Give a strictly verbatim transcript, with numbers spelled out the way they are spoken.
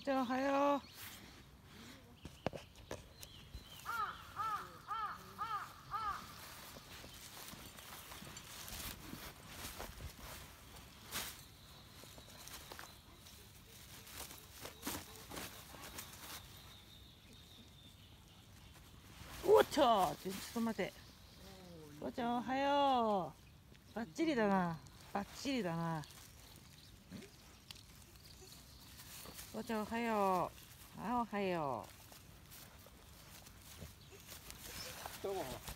ちゃんおはよう。おっと、ちょっと待て。おちゃんおはよう。バッチリだな。バッチリだな。おちゃんおはよう。あ、おはよう。 どうも。